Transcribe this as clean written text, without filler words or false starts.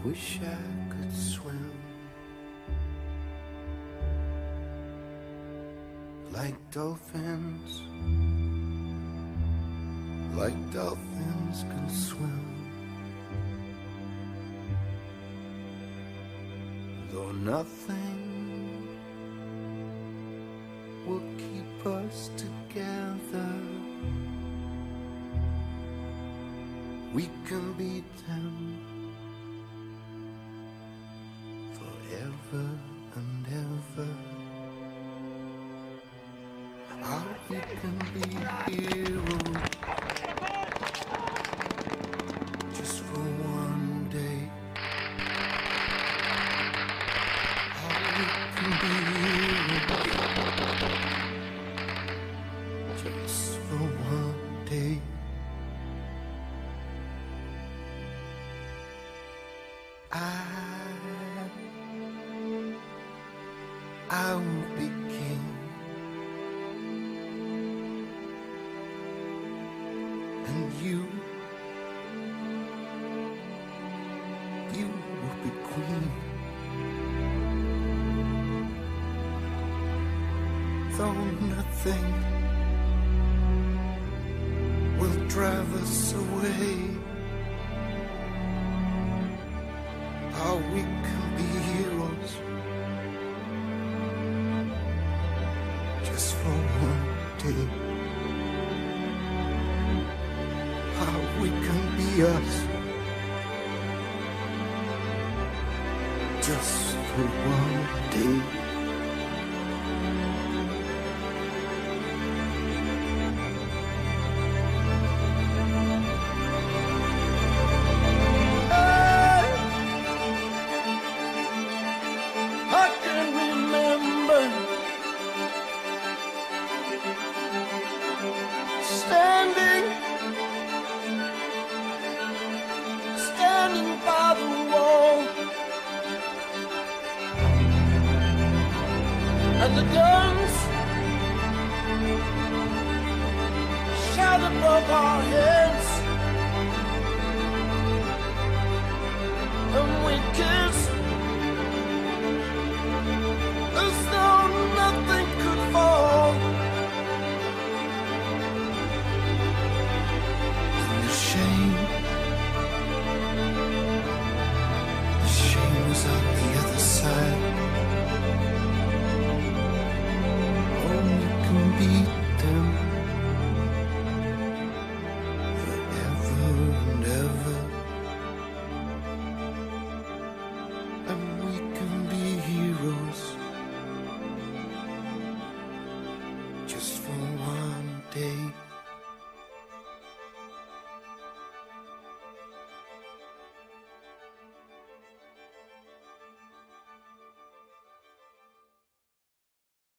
wish I could swim like dolphins can swim. Though nothing will keep us together, we can beat them forever and ever. How we can be heroes just for one day. How we can be heroes just for one day. I will be king, and you will be queen. Though nothing will drive us away, how we can be heroes just for one day. How we can be us just for one day. Standing by the wall, and the guns shout above our heads.